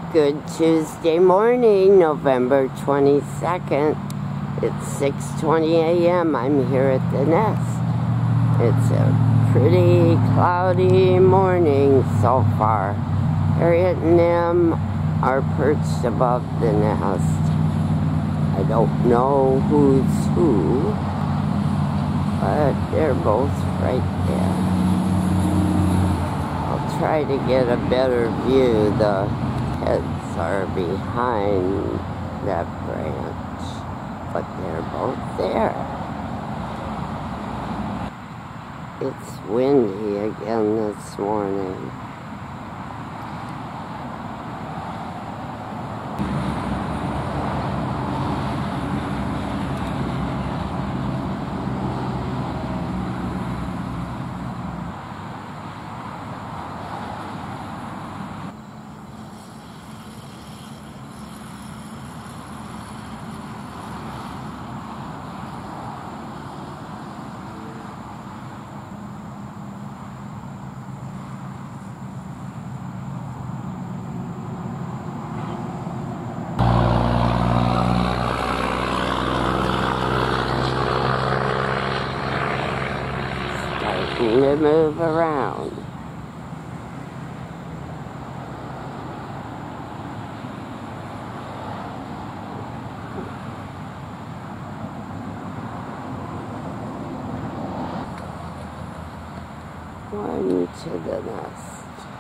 Good Tuesday morning, November 22nd. It's 6:20 a.m. I'm here at the nest. It's a pretty cloudy morning so far. Harriet and them are perched above the nest. I don't know who's who, but they're both right there. I'll try to get a better view. The heads are behind that branch, but they're both there. It's windy again this morning. To move around. One to the nest.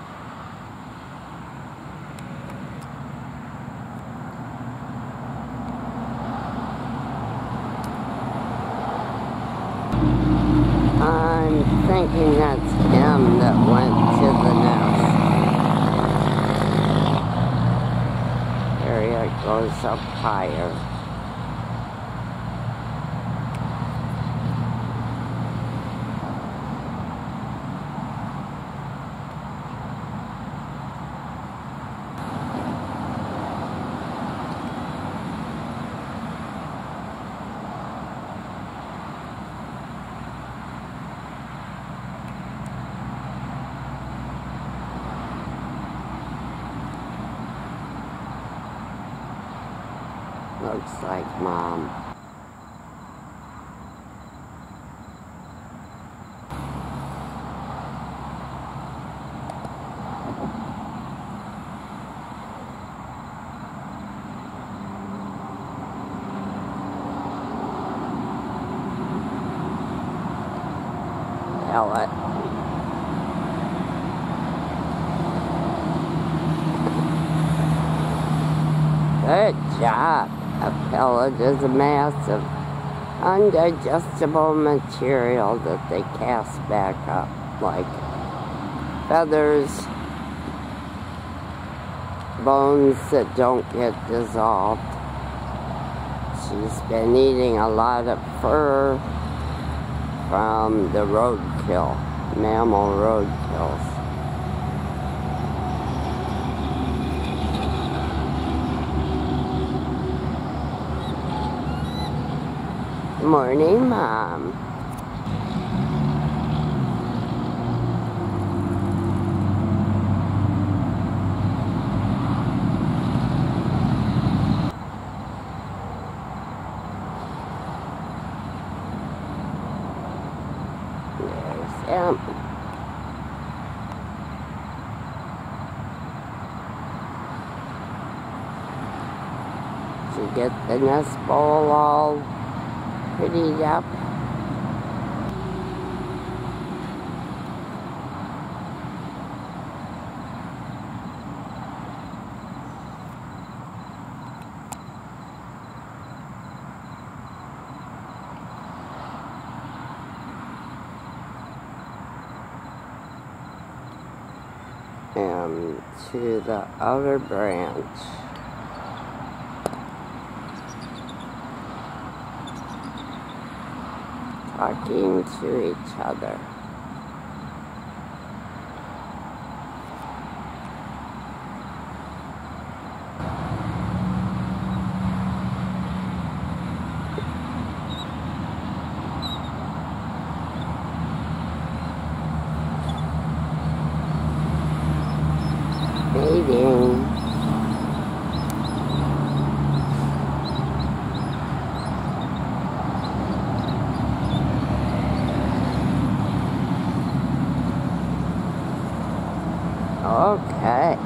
I'm thinking that's him that went to the nest. Harriet goes up higher. Looks like Mom. Ella. Good job. A pellet is a mass of undigestible material that they cast back up, like feathers, bones that don't get dissolved. She's been eating a lot of fur from the roadkill, mammal roadkills. Morning, Mom. There's him. Did you get the nest bowl all prettied up? And to the outer branch. Talking to each other. Mating. Okay.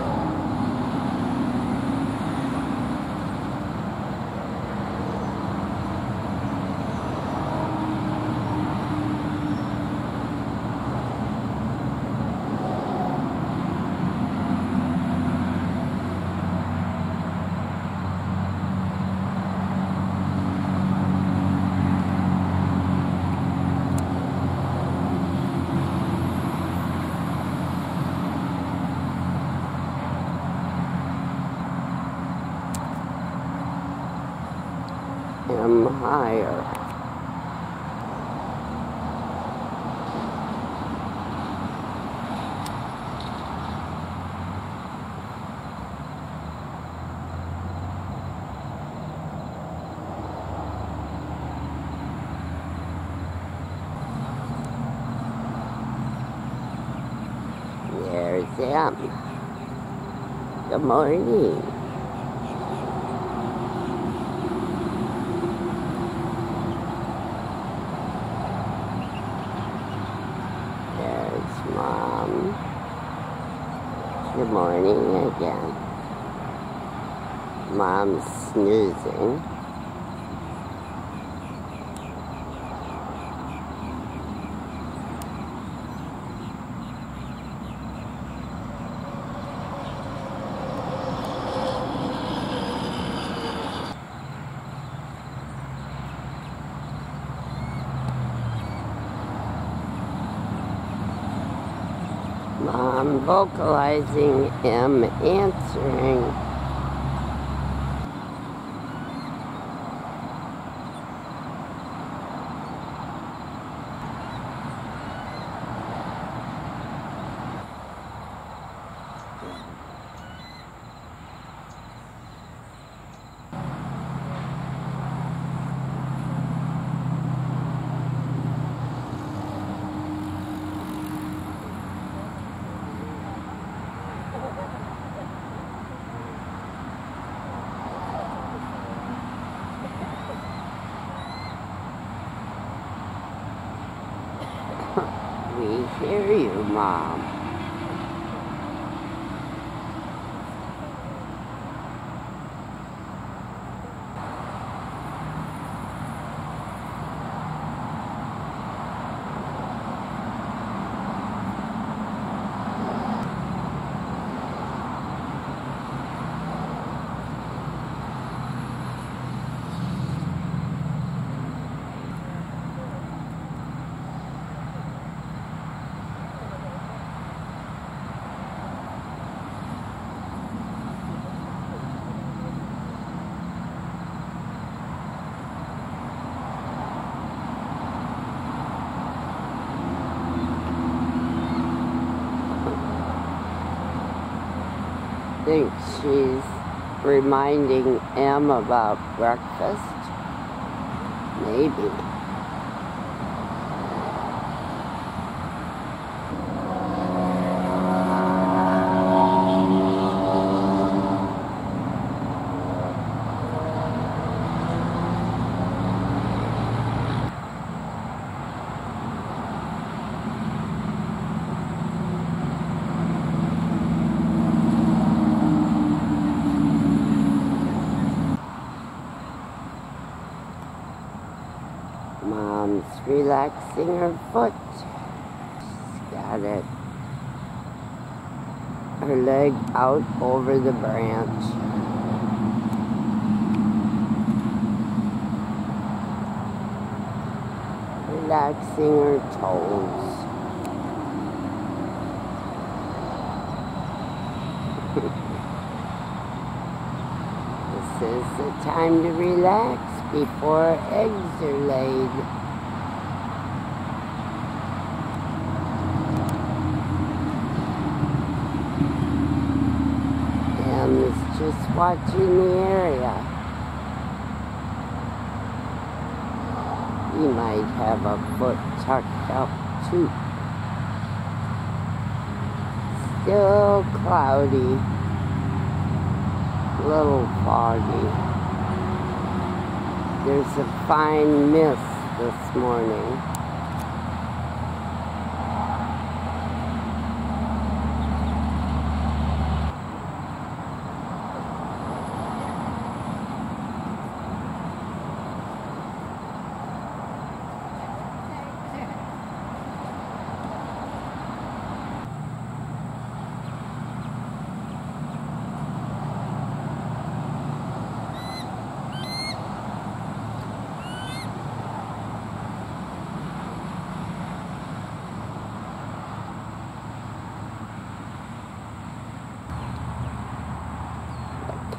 Higher. There's them. Good morning. Mom. Good morning again. Mom's snoozing. Mom vocalizing him answering. We hear you, Mom. I think she's reminding Em about breakfast. Maybe. Mom's relaxing her foot. She's got it. Her leg out over the branch. Relaxing her toes. This is the time to relax before eggs are laid. Em is just watching the area. He might have a foot tucked up too. Still cloudy, a little foggy. There's a fine mist this morning.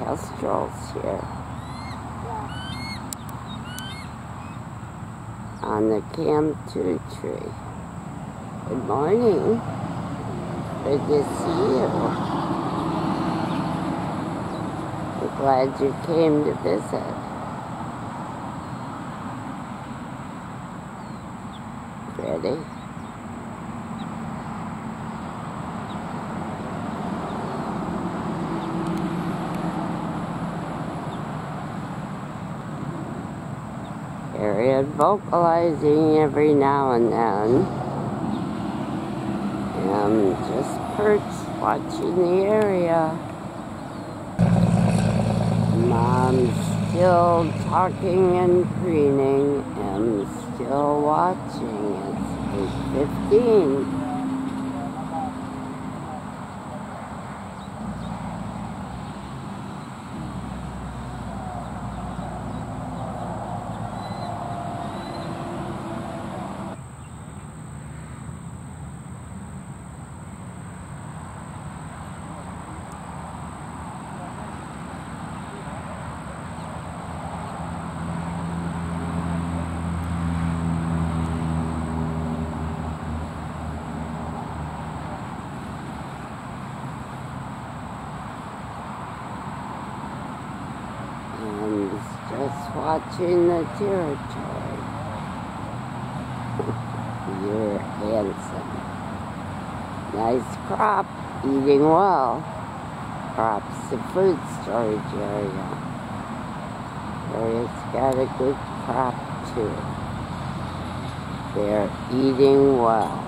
kestrels here on the Cam2 tree. Good morning. Good to see you. I'm glad you came to visit. Ready? Harriet vocalizing every now and then. I'm just perched watching the area. Mom's still talking and preening. I'm still watching. It's 8:15. Just watching the territory. You're handsome. Nice crop, eating well. Crops the food storage area. Harriet's got a good crop too. They're eating well.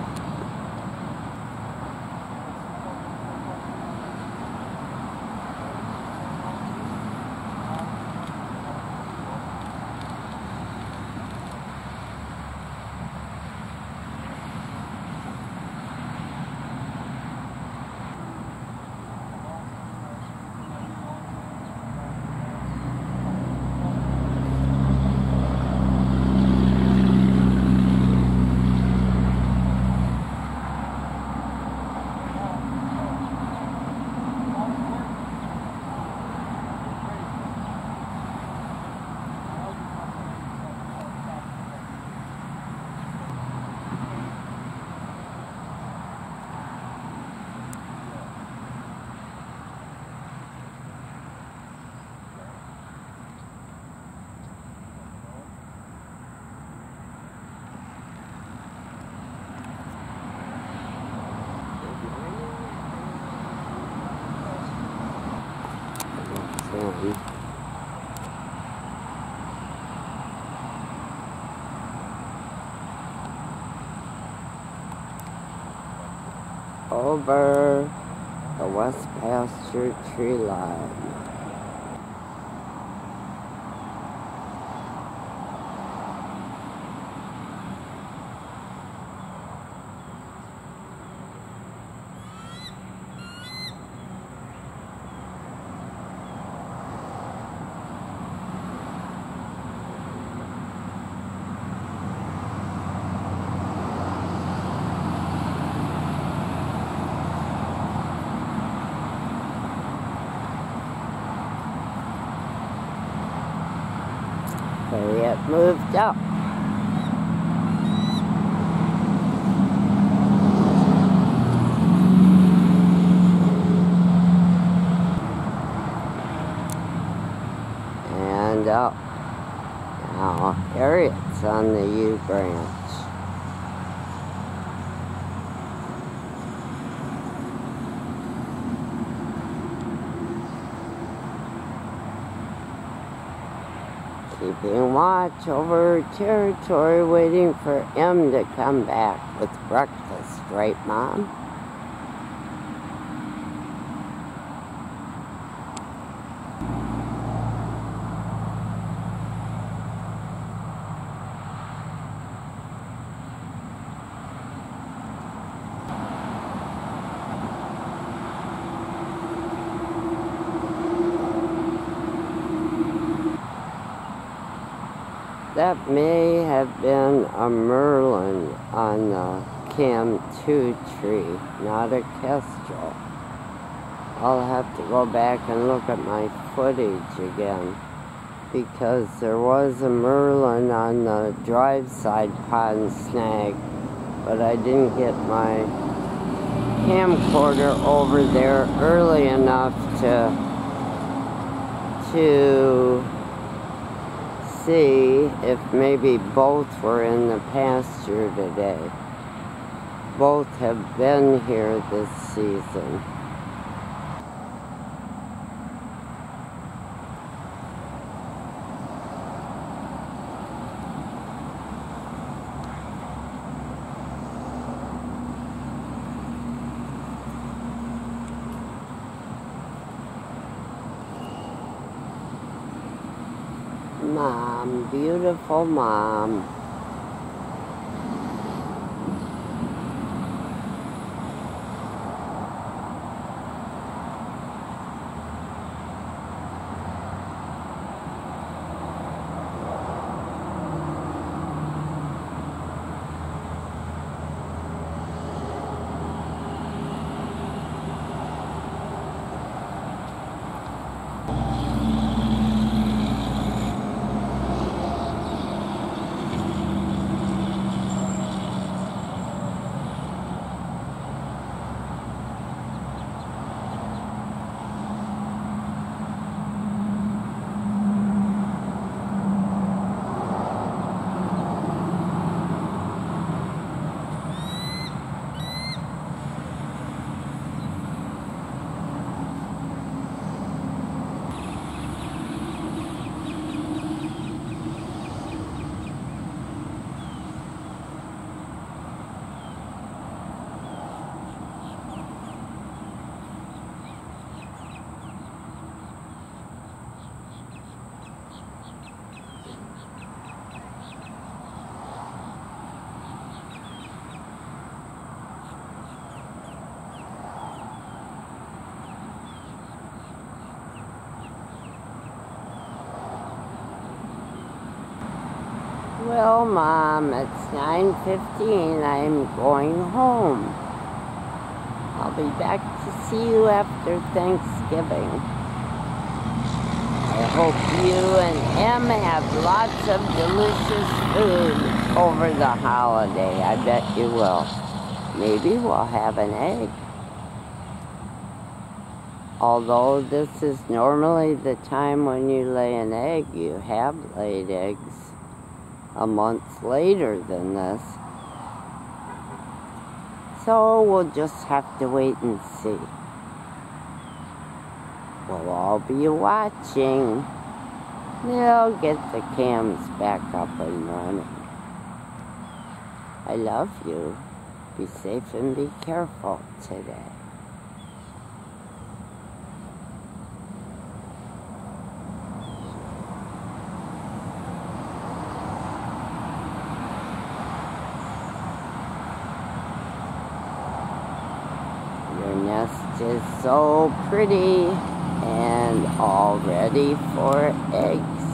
Over the west pasture tree line. Harriet moved up. And up. Now Harriet's on the U branch. Keeping watch over territory, waiting for M to come back with breakfast, right, Mom? That may have been a Merlin on the Cam2 tree, not a Kestrel. I'll have to go back and look at my footage again, because there was a Merlin on the drive side pond snag, but I didn't get my camcorder over there early enough to see if maybe both were in the pasture today. Both have been here this season. Mom, beautiful mom. Well, Mom, it's 9:15. I'm going home. I'll be back to see you after Thanksgiving. I hope you and Em have lots of delicious food over the holiday. I bet you will. Maybe we'll have an egg. Although this is normally the time when you lay an egg, you have laid eggs a month later than this. So we'll just have to wait and see. We'll all be watching. They'll get the cams back up and running. I love you. Be safe and be careful today. Your nest is so pretty and all ready for eggs.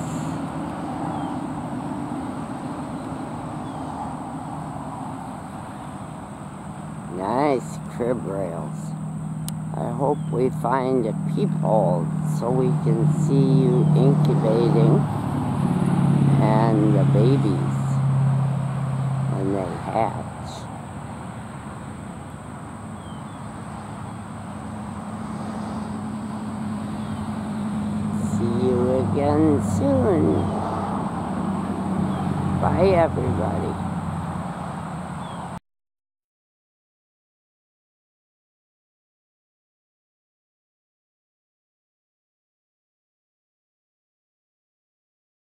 Nice crib rails. I hope we find a peephole so we can see you incubating and the babies when they hatch. See you again soon. Bye, everybody.